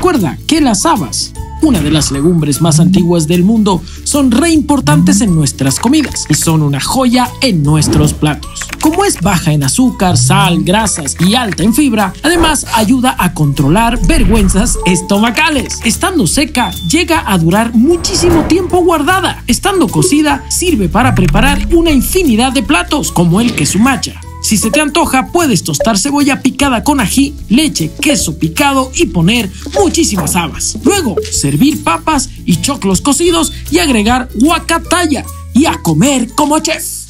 Recuerda que las habas, una de las legumbres más antiguas del mundo, son re importantes en nuestras comidas y son una joya en nuestros platos. Como es baja en azúcar, sal, grasas y alta en fibra, además ayuda a controlar vergüenzas estomacales. Estando seca, llega a durar muchísimo tiempo guardada. Estando cocida, sirve para preparar una infinidad de platos, como el queso macha. Si se te antoja, puedes tostar cebolla picada con ají, leche, queso picado y poner muchísimas habas. Luego, servir papas y choclos cocidos y agregar guacataya y a comer como chef.